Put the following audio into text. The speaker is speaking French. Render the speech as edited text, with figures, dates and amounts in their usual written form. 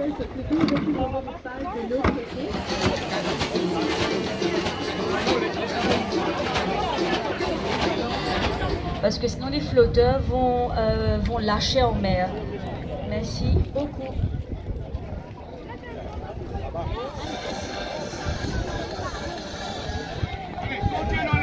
Parce que sinon les flotteurs vont lâcher en mer. Merci beaucoup. Continue.